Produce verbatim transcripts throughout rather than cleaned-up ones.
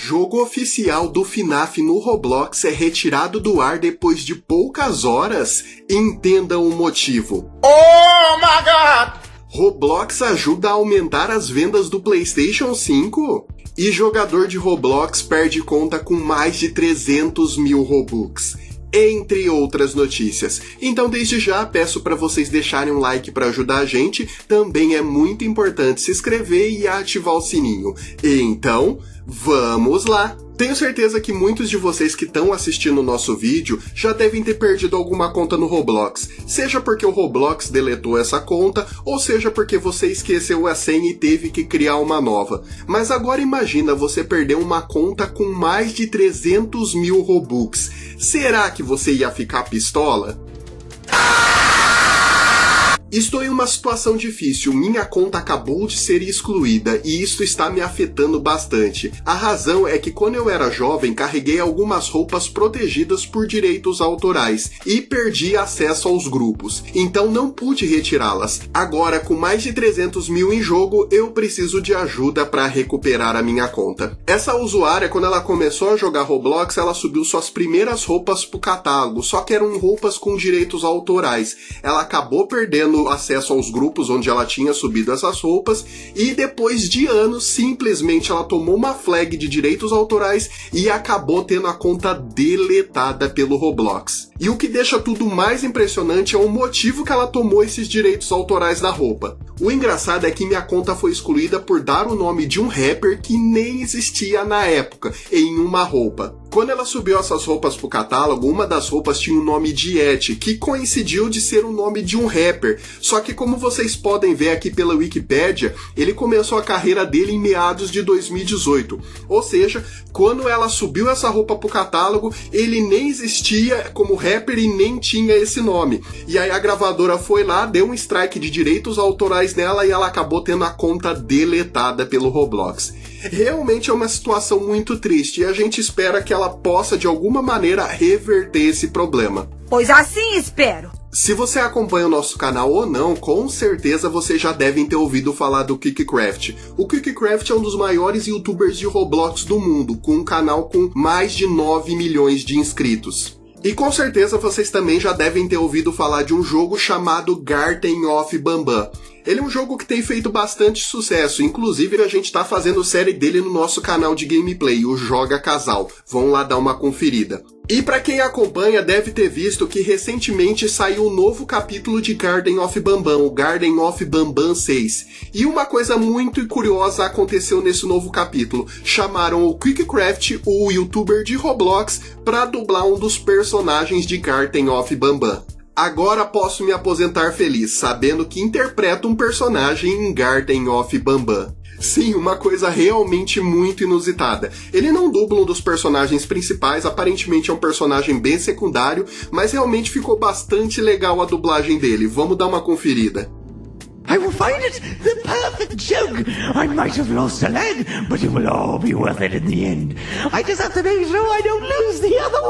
jogo oficial do F NAF no Roblox é retirado do ar depois de poucas horas? Entendam o motivo. Oh my God! Roblox ajuda a aumentar as vendas do PlayStation cinco? E jogador de Roblox perde conta com mais de trezentos mil Robux. Entre outras notícias. Então desde já peço para vocês deixarem um like para ajudar a gente, também é muito importante se inscrever e ativar o sininho. Então, vamos lá! Tenho certeza que muitos de vocês que estão assistindo o nosso vídeo já devem ter perdido alguma conta no Roblox, seja porque o Roblox deletou essa conta, ou seja porque você esqueceu a senha e teve que criar uma nova. Mas agora imagina você perder uma conta com mais de trezentos mil Robux. Será que você ia ficar pistola? Estou em uma situação difícil, minha conta acabou de ser excluída e isso está me afetando bastante. A razão é que quando eu era jovem carreguei algumas roupas protegidas por direitos autorais e perdi acesso aos grupos, então não pude retirá-las. Agora, com mais de trezentos mil em jogo, eu preciso de ajuda para recuperar a minha conta. Essa usuária, quando ela começou a jogar Roblox, ela subiu suas primeiras roupas pro catálogo, só que eram roupas com direitos autorais. Ela acabou perdendo acesso aos grupos onde ela tinha subido essas roupas e depois de anos simplesmente ela tomou uma flag de direitos autorais e acabou tendo a conta deletada pelo Roblox. E o que deixa tudo mais impressionante é o motivo que ela tomou esses direitos autorais da roupa. O engraçado é que minha conta foi excluída por dar o nome de um rapper que nem existia na época em uma roupa. Quando ela subiu essas roupas pro catálogo, uma das roupas tinha o nome de Ed, que coincidiu de ser o nome de um rapper. Só que como vocês podem ver aqui pela Wikipédia, ele começou a carreira dele em meados de dois mil e dezoito. Ou seja, quando ela subiu essa roupa pro catálogo, ele nem existia como rapper e nem tinha esse nome. E aí a gravadora foi lá, deu um strike de direitos autorais nela e ela acabou tendo a conta deletada pelo Roblox. Realmente é uma situação muito triste e a gente espera que ela possa de alguma maneira reverter esse problema. Pois assim espero. Se você acompanha o nosso canal ou não, com certeza vocês já devem ter ouvido falar do KikiCraft. O KikiCraft é um dos maiores youtubers de Roblox do mundo, com um canal com mais de nove milhões de inscritos. E com certeza vocês também já devem ter ouvido falar de um jogo chamado Garten of Banban. Ele é um jogo que tem feito bastante sucesso, inclusive a gente tá fazendo série dele no nosso canal de gameplay, o Joga Casal. Vão lá dar uma conferida. E pra quem acompanha deve ter visto que recentemente saiu um novo capítulo de Garten of Banban, o Garten of Banban seis. E uma coisa muito curiosa aconteceu nesse novo capítulo. Chamaram o KikiCraft, o youtuber de Roblox, pra dublar um dos personagens de Garten of Banban. Agora posso me aposentar feliz, sabendo que interpreto um personagem em Garten of Banban. Sim, uma coisa realmente muito inusitada. Ele não dubla um dos personagens principais, aparentemente é um personagem bem secundário, mas realmente ficou bastante legal a dublagem dele. Vamos dar uma conferida. I will find it the perfect joke. I might have lost a leg, but it will all be worth it in the end. I just have to make sure I don't lose the other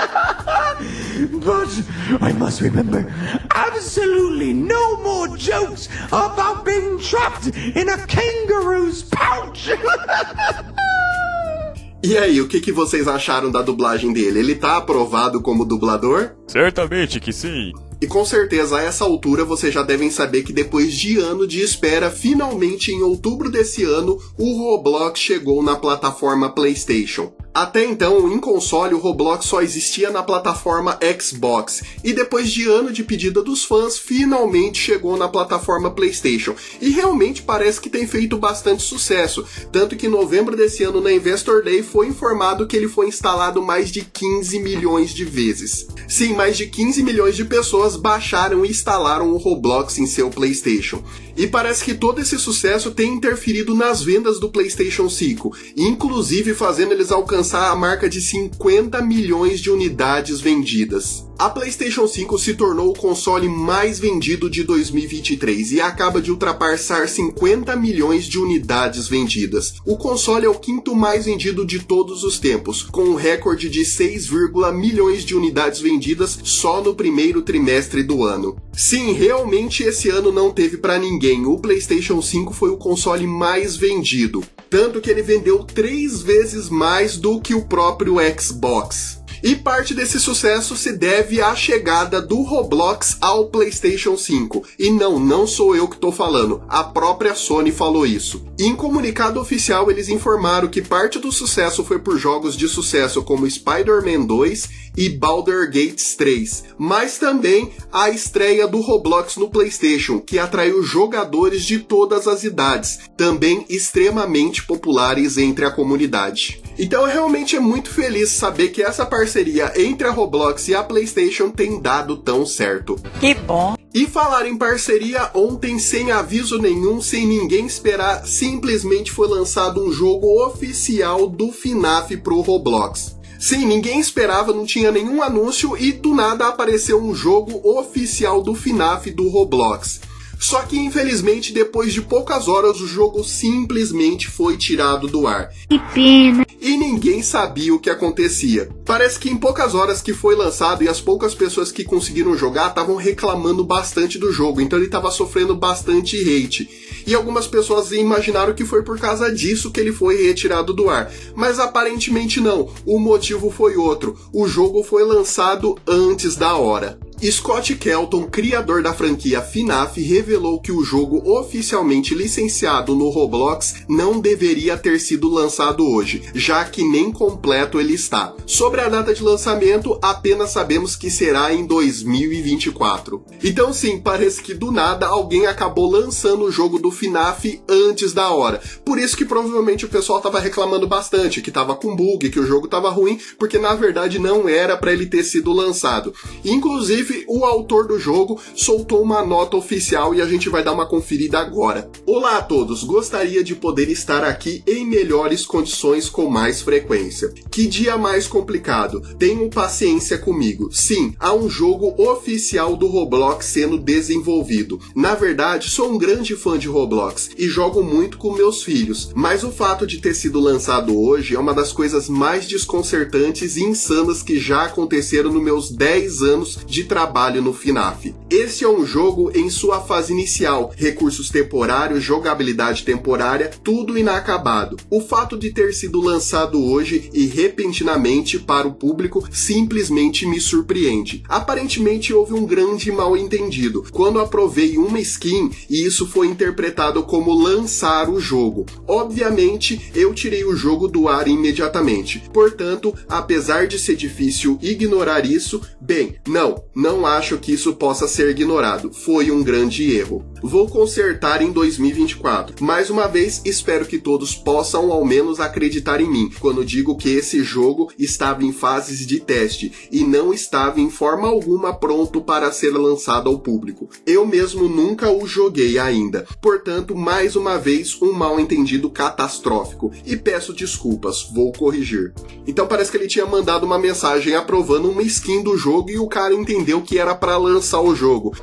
one. But I must remember, absolutely no more jokes about being trapped in a kangaroo's pouch. E aí, o que, que vocês acharam da dublagem dele? Ele tá aprovado como dublador? Certamente que sim. E com certeza, a essa altura, vocês já devem saber que depois de ano de espera, finalmente em outubro desse ano, o Roblox chegou na plataforma PlayStation. Até então, em console, o Roblox só existia na plataforma Xbox, e depois de ano de pedida dos fãs, finalmente chegou na plataforma PlayStation. E realmente parece que tem feito bastante sucesso, tanto que em novembro desse ano, na Investor Day, foi informado que ele foi instalado mais de quinze milhões de vezes. Sim, mais de quinze milhões de pessoas baixaram e instalaram o Roblox em seu PlayStation. E parece que todo esse sucesso tem interferido nas vendas do PlayStation cinco, inclusive fazendo eles alcançar a marca de cinquenta milhões de unidades vendidas. A PlayStation cinco se tornou o console mais vendido de dois mil e vinte e três e acaba de ultrapassar cinquenta milhões de unidades vendidas. O console é o quinto mais vendido de todos os tempos, com um recorde de seis vírgula milhões de unidades vendidas só no primeiro trimestre do ano. Sim, realmente esse ano não teve pra ninguém. O PlayStation cinco foi o console mais vendido. tanto que ele vendeu três vezes mais do que o próprio Xbox. E parte desse sucesso se deve à chegada do Roblox ao PlayStation cinco. E não, não sou eu que estou falando, a própria Sony falou isso. Em comunicado oficial, eles informaram que parte do sucesso foi por jogos de sucesso como Spider-Man dois e Baldur's Gate três, mas também a estreia do Roblox no PlayStation, que atraiu jogadores de todas as idades, também extremamente populares entre a comunidade. Então realmente é muito feliz saber que essa parceria entre a Roblox e a PlayStation tem dado tão certo. Que bom! E falar em parceria, ontem, sem aviso nenhum, sem ninguém esperar, simplesmente foi lançado um jogo oficial do FNAF pro Roblox. Sim, ninguém esperava, não tinha nenhum anúncio e do nada apareceu um jogo oficial do FNAF do Roblox. Só que infelizmente depois de poucas horas o jogo simplesmente foi tirado do ar. Que pena! E ninguém sabia o que acontecia. Parece que em poucas horas que foi lançado e as poucas pessoas que conseguiram jogar estavam reclamando bastante do jogo, então ele estava sofrendo bastante hate. E algumas pessoas imaginaram que foi por causa disso que ele foi retirado do ar. Mas aparentemente não, o motivo foi outro. O jogo foi lançado antes da hora. Scott Kelton, criador da franquia FNAF, revelou que o jogo oficialmente licenciado no Roblox não deveria ter sido lançado hoje, já que nem completo ele está. Sobre a data de lançamento, apenas sabemos que será em dois mil e vinte e quatro. Então sim, parece que do nada alguém acabou lançando o jogo do FNAF antes da hora. Por isso que provavelmente o pessoal estava reclamando bastante, que estava com bug, que o jogo estava ruim, porque na verdade não era para ele ter sido lançado. Inclusive, o autor do jogo soltou uma nota oficial e a gente vai dar uma conferida agora. Olá a todos, gostaria de poder estar aqui em melhores condições com mais frequência. Que dia mais complicado, tenham paciência comigo. Sim, há um jogo oficial do Roblox sendo desenvolvido. Na verdade, sou um grande fã de Roblox e jogo muito com meus filhos, mas o fato de ter sido lançado hoje é uma das coisas mais desconcertantes e insanas que já aconteceram nos meus dez anos de trabalho trabalho no FNAF. Esse é um jogo em sua fase inicial, recursos temporários, jogabilidade temporária, tudo inacabado. O fato de ter sido lançado hoje e repentinamente para o público simplesmente me surpreende. Aparentemente houve um grande mal-entendido quando aprovei uma skin e isso foi interpretado como lançar o jogo. Obviamente, eu tirei o jogo do ar imediatamente. Portanto, apesar de ser difícil ignorar isso, bem, não, não Não acho que isso possa ser ignorado. Foi um grande erro. Vou consertar em dois mil e vinte e quatro. Mais uma vez, espero que todos possam ao menos acreditar em mim quando digo que esse jogo estava em fases de teste e não estava em forma alguma pronto para ser lançado ao público. Eu mesmo nunca o joguei ainda. Portanto, mais uma vez, um mal-entendido catastrófico. E peço desculpas, vou corrigir. Então parece que ele tinha mandado uma mensagem aprovando uma skin do jogo e o cara entendeu que era para lançar o jogo.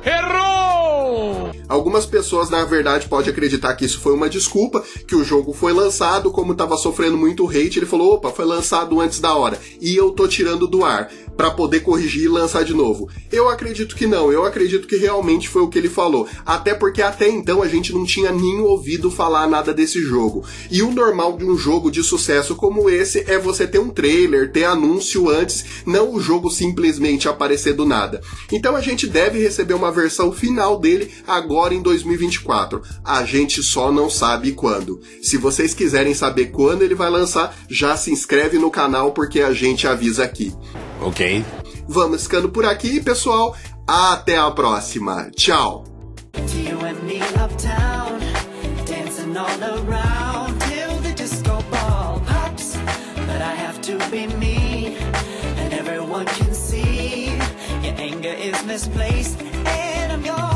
Errou! Algumas pessoas, na verdade, podem acreditar que isso foi uma desculpa, que o jogo foi lançado, como estava sofrendo muito hate, ele falou, opa, foi lançado antes da hora, e eu tô tirando do ar, para poder corrigir e lançar de novo. Eu acredito que não, eu acredito que realmente foi o que ele falou, até porque até então a gente não tinha nem ouvido falar nada desse jogo. E o normal de um jogo de sucesso como esse é você ter um trailer, ter anúncio antes, não o jogo simplesmente aparecer do nada. Então a gente deve receber uma versão final dele agora em dois mil e vinte e quatro. A gente só não sabe quando. Se vocês quiserem saber quando ele vai lançar, já se inscreve no canal porque a gente avisa aqui. Ok. Vamos ficando por aqui, pessoal. Até a próxima. Tchau. Misplaced, and I'm yours.